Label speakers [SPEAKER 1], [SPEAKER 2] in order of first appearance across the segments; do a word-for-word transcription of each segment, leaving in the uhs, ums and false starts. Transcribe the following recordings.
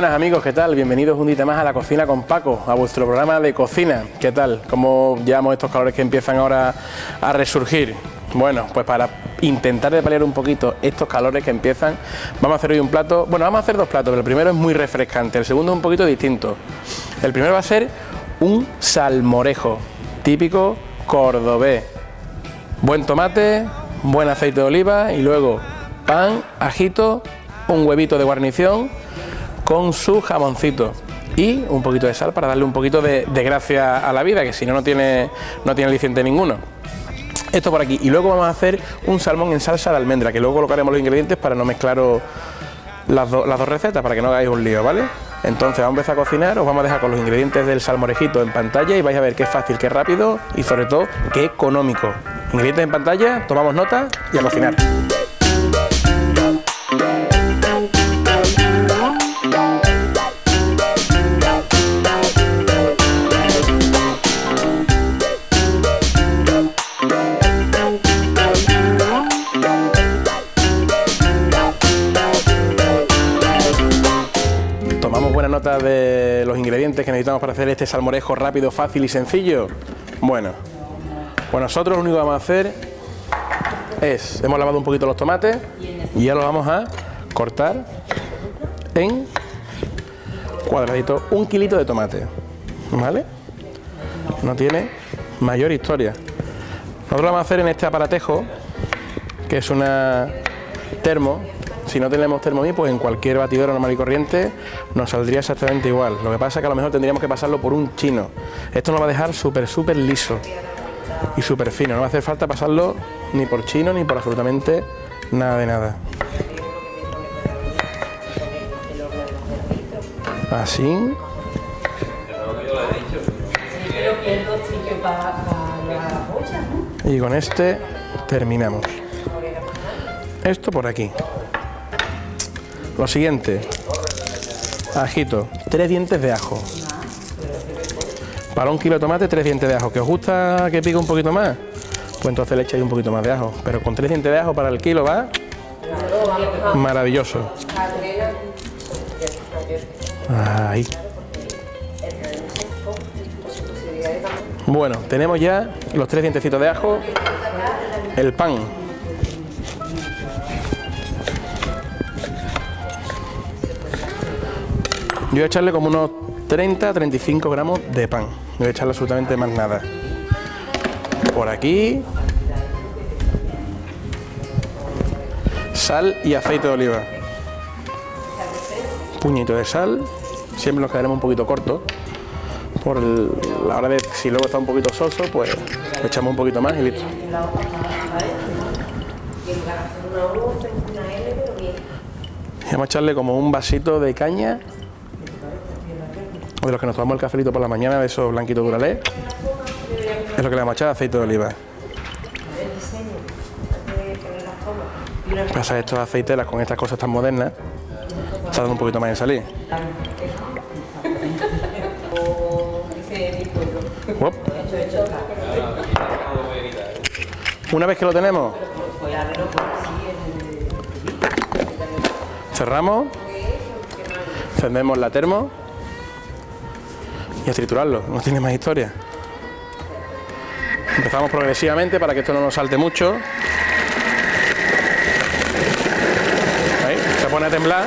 [SPEAKER 1] buenas amigos, ¿qué tal? Bienvenidos un día más a La Cocina con Paco, a vuestro programa de cocina. ¿Qué tal? ¿Cómo llevamos estos calores que empiezan ahora a resurgir? Bueno, pues para intentar de paliar un poquito estos calores que empiezan, vamos a hacer hoy un plato, bueno, vamos a hacer dos platos, pero el primero es muy refrescante, el segundo es un poquito distinto. El primero va a ser un salmorejo, típico cordobés. Buen tomate, buen aceite de oliva y luego pan, ajito, un huevito de guarnición con su jamoncito y un poquito de sal para darle un poquito de, de gracia a la vida, que si no, no tiene, no tiene aliciente ninguno. Esto por aquí. Y luego vamos a hacer un salmón en salsa de almendra, que luego colocaremos los ingredientes para no mezclaros las, do, las dos recetas, para que no hagáis un lío, ¿vale? Entonces vamos a empezar a cocinar, os vamos a dejar con los ingredientes del salmorejito en pantalla y vais a ver qué fácil, qué rápido y sobre todo qué económico. Ingredientes en pantalla, tomamos nota y a cocinar. Nota de los ingredientes que necesitamos para hacer este salmorejo rápido, fácil y sencillo. Bueno, pues nosotros lo único que vamos a hacer es, hemos lavado un poquito los tomates y ya los vamos a cortar en cuadraditos, un kilito de tomate, ¿vale? No tiene mayor historia. Nosotros lo vamos a hacer en este aparatejo, que es una termo. Si no tenemos Thermomix, pues en cualquier batidora normal y corriente nos saldría exactamente igual. Lo que pasa es que a lo mejor tendríamos que pasarlo por un chino. Esto nos va a dejar súper, súper liso y súper fino. No va a hacer falta pasarlo ni por chino ni por absolutamente nada de nada. Así. Y con este terminamos. Esto por aquí. Lo siguiente, ajito, tres dientes de ajo. Para un kilo de tomate, tres dientes de ajo. ¿Que os gusta que pique un poquito más? Pues entonces le echáis un poquito más de ajo. Pero con tres dientes de ajo para el kilo va maravilloso. Ahí. Bueno, tenemos ya los tres dientecitos de ajo, el pan. Yo voy a echarle como unos treinta a treinta y cinco gramos de pan. No voy a echarle absolutamente más nada. Por aquí. Sal y aceite de oliva. Puñito de sal. Siempre nos quedaremos un poquito cortos. Por el, la hora de, si luego está un poquito soso, pues le echamos un poquito más y listo. Y vamos a echarle como un vasito de caña. O de los que nos tomamos el cafelito por la mañana, de esos blanquitos Duralé, es lo que le vamos a echar, aceite de oliva. Pasa estos aceites con estas cosas tan modernas, tardan un poquito más en salir. Uop. Una vez que lo tenemos, cerramos, encendemos la termo y a triturarlo, no tiene más historia. Empezamos progresivamente para que esto no nos salte mucho. Ahí, se pone a temblar.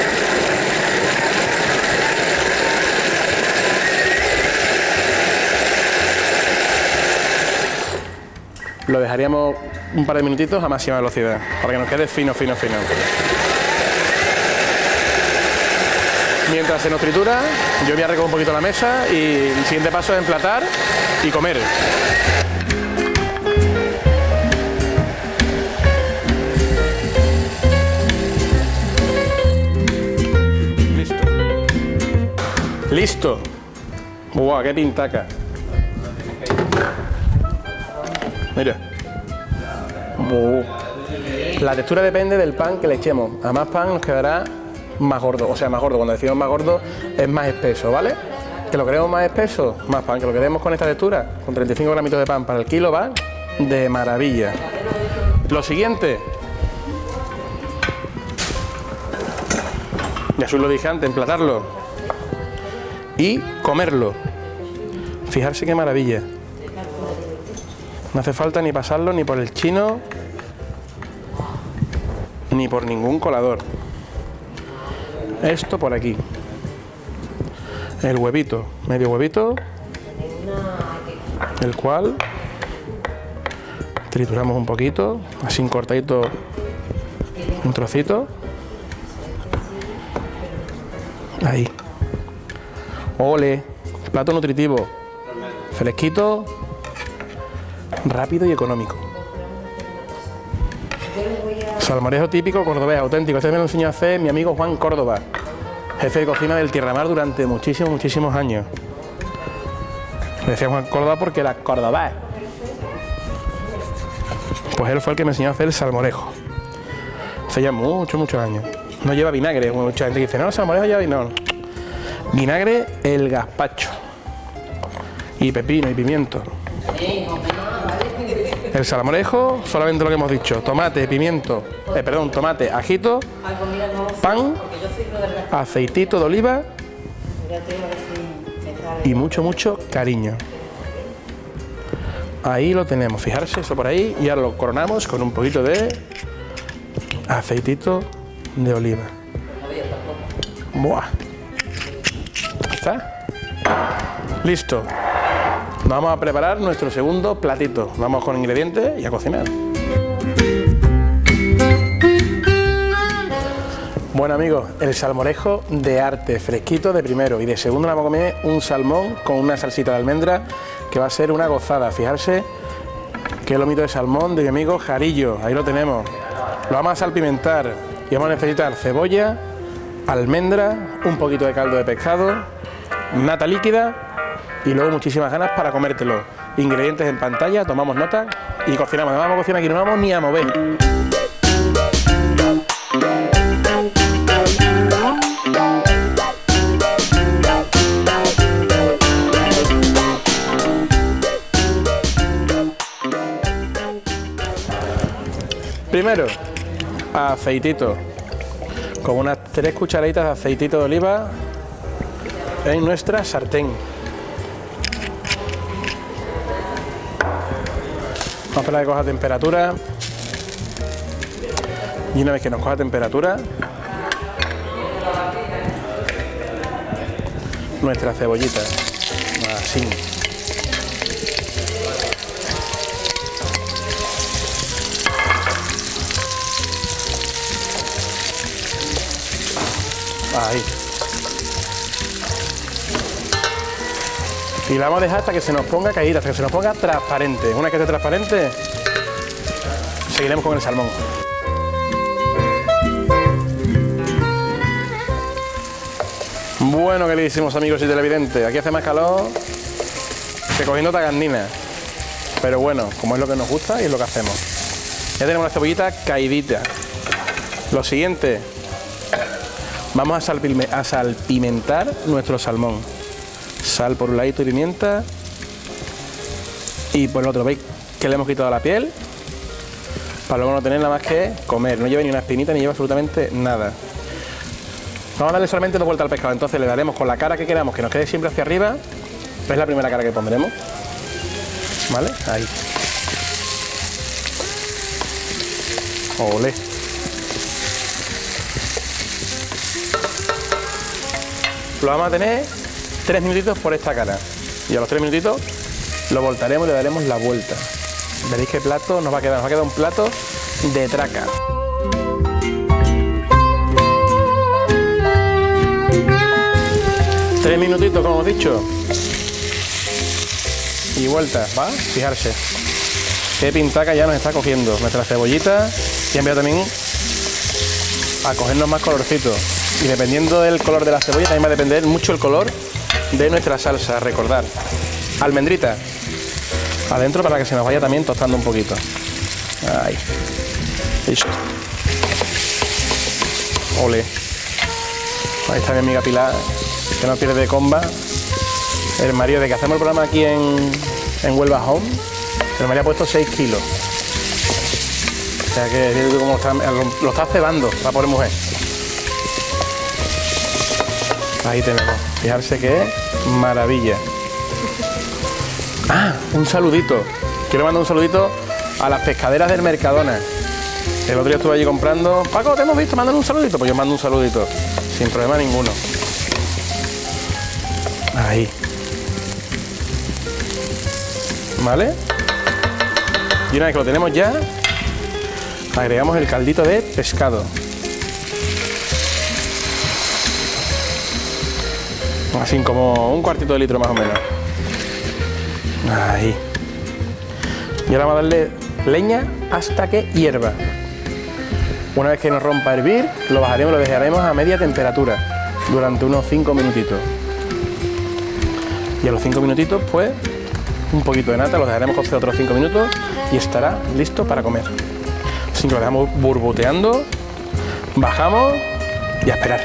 [SPEAKER 1] Lo dejaríamos un par de minutitos a máxima velocidad, para que nos quede fino, fino, fino. Mientras se nos tritura, yo voy a recoger un poquito la mesa y el siguiente paso es emplatar y comer. Listo. Listo. ¡Buah, qué pintaca! Mira. Uh. La textura depende del pan que le echemos. A más pan nos quedará más gordo, o sea, más gordo. Cuando decimos más gordo es más espeso, ¿vale? Que lo queremos más espeso, más pan. Que lo queremos con esta textura, con treinta y cinco gramitos de pan para el kilo, va de maravilla. Lo siguiente, Ya os lo dije antes, emplatarlo y comerlo. Fijarse qué maravilla. No hace falta ni pasarlo ni por el chino ni por ningún colador. Esto por aquí. El huevito, medio huevito, el cual trituramos un poquito, así cortadito, un trocito. Ahí. Ole, plato nutritivo, fresquito, rápido y económico. Salmorejo típico cordobés, auténtico. Este me lo enseñó a hacer mi amigo Juan Córdoba, jefe de cocina del Tierramar durante muchísimos, muchísimos años. Le decía Juan Córdoba porque era cordobés. Pues él fue el que me enseñó a hacer el salmorejo. Hace ya muchos, muchos años. No lleva vinagre, mucha gente dice, no, el salmorejo lleva vinagre. No. Vinagre, el gazpacho. Y pepino y pimiento. El salmorejo, solamente lo que hemos dicho, tomate, pimiento, eh, perdón, tomate, ajito, pan, aceitito de oliva y mucho, mucho cariño. Ahí lo tenemos, fijarse, eso por ahí, y ahora lo coronamos con un poquito de aceitito de oliva. Buah. ¿Está? Listo. Vamos a preparar nuestro segundo platito. Vamos con ingredientes y a cocinar. Bueno amigos, el salmorejo de arte, fresquito de primero, y de segundo vamos a comer un salmón con una salsita de almendra que va a ser una gozada. Fijarse que lomito de salmón de mi amigo Jarillo, ahí lo tenemos. Lo vamos a salpimentar y vamos a necesitar cebolla, almendra, un poquito de caldo de pescado, nata líquida y luego muchísimas ganas para comértelo. Ingredientes en pantalla, tomamos nota y cocinamos. Además vamos a cocinar aquí, no vamos ni a mover. Primero, aceitito, con unas tres cucharaditas de aceitito de oliva en nuestra sartén. Vamos a esperar que coja temperatura. Y una vez que nos coja temperatura, nuestra cebollita, así. Ahí. Y la vamos a dejar hasta que se nos ponga caída, hasta que se nos ponga transparente. Una vez que esté transparente, seguiremos con el salmón. Bueno, queridísimos amigos y televidentes, aquí hace más calor que cogiendo tagarnina. Pero bueno, como es lo que nos gusta y es lo que hacemos. Ya tenemos la cebollita caidita. Lo siguiente, vamos a, salpime, a salpimentar nuestro salmón. Sal por un ladito y pimienta. Y por el otro, ¿veis que le hemos quitado la piel? Para luego no tener nada más que comer. No lleva ni una espinita ni lleva absolutamente nada. Vamos a darle solamente dos vueltas al pescado. Entonces le daremos con la cara que queramos, que nos quede siempre hacia arriba. Es la primera cara que pondremos. ¿Vale? Ahí. Olé. Lo vamos a tener tres minutitos por esta cara. Y a los tres minutitos lo voltaremos y le daremos la vuelta. Veréis qué plato nos va a quedar. Nos va a quedar un plato de traca. Tres minutitos, como hemos dicho. Y vuelta, ¿va? Fijarse. Qué pintaca ya nos está cogiendo nuestra cebollita. Y ha enviado también a cogernos más colorcito. Y dependiendo del color de la cebolla, también va a depender mucho el color de nuestra salsa. Recordar, almendrita adentro para que se nos vaya también tostando un poquito. Ahí. Listo. Ole. Ahí está mi amiga Pilar, que no pierde comba. El marido, de que hacemos el programa aquí en, en Huelva Home, el marido ha puesto seis kilos. O sea que como lo está, lo está cebando la pobre mujer. Ahí tenemos. Fijarse que es maravilla. Ah, un saludito. Quiero mandar un saludito a las pescaderas del Mercadona. El otro día estuve allí comprando. Paco, te hemos visto, mándale un saludito. Pues yo mando un saludito, sin problema ninguno. Ahí. ¿Vale? Y una vez que lo tenemos ya, agregamos el caldito de pescado. Así como un cuartito de litro más o menos. Ahí. Y ahora vamos a darle leña hasta que hierva. Una vez que nos rompa a hervir, lo bajaremos, lo dejaremos a media temperatura durante unos cinco minutitos. Y a los cinco minutitos, pues, un poquito de nata, lo dejaremos cocer otros cinco minutos y estará listo para comer. Así que lo dejamos burbuteando, bajamos y a esperar.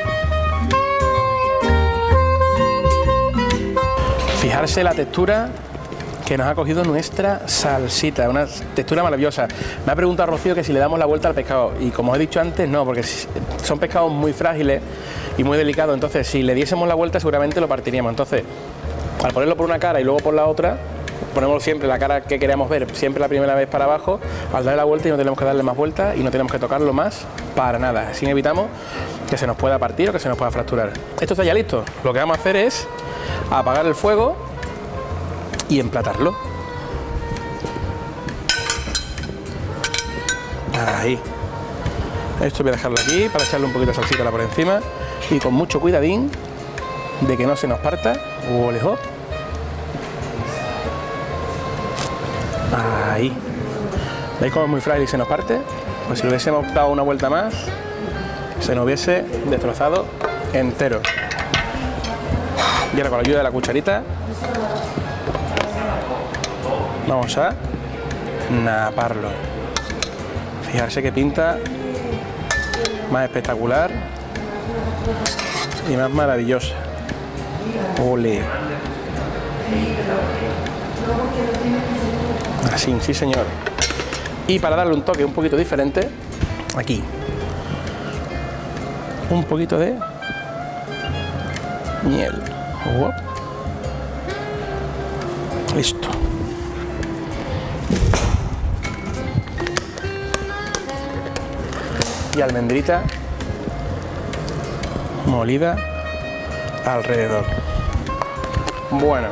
[SPEAKER 1] Fijarse la textura que nos ha cogido nuestra salsita, una textura maravillosa. Me ha preguntado Rocío que si le damos la vuelta al pescado y como os he dicho antes, no, porque son pescados muy frágiles y muy delicados, entonces si le diésemos la vuelta seguramente lo partiríamos. Entonces, al ponerlo por una cara y luego por la otra, ponemos siempre la cara que queremos ver, siempre la primera vez para abajo, al darle la vuelta y no tenemos que darle más vueltas y no tenemos que tocarlo más para nada. Así evitamos que se nos pueda partir o que se nos pueda fracturar. Esto está ya listo. Lo que vamos a hacer es apagar el fuego y emplatarlo. Ahí. Esto voy a dejarlo aquí para echarle un poquito de salsita por encima y con mucho cuidadín de que no se nos parta. Ole, hop. Ahí. ¿Veis cómo es muy frágil y se nos parte? Pues si le hubiésemos dado una vuelta más, se nos hubiese destrozado entero. Y ahora con la ayuda de la cucharita vamos a naparlo. Fijarse que pinta más espectacular y más maravillosa. Ole. Así, sí señor. Y para darle un toque un poquito diferente, aquí un poquito de miel. Uop. Listo. Y almendrita molida alrededor. Bueno,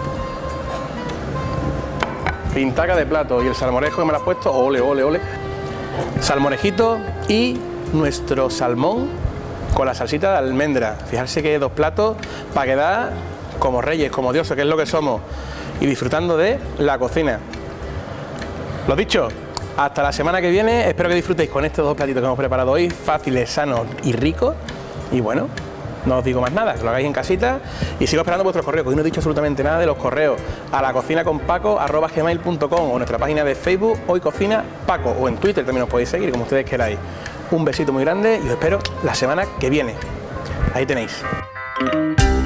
[SPEAKER 1] pintaca de plato y el salmorejo que me lo has puesto, ole, ole, ole. Salmorejito y nuestro salmón con la salsita de almendra. Fijarse que hay dos platos para quedar como reyes, como dioses, que es lo que somos, y disfrutando de la cocina. Lo dicho, hasta la semana que viene. Espero que disfrutéis con estos dos platitos que hemos preparado hoy, fáciles, sanos y ricos. Y bueno, no os digo más nada, que lo hagáis en casita y sigo esperando vuestros correos, que hoy no he dicho absolutamente nada de los correos. A la cocina con paco arroba gmail punto com o nuestra página de Facebook Hoy Cocina Paco, o en Twitter también os podéis seguir, como ustedes queráis. Un besito muy grande y os espero la semana que viene. Ahí tenéis.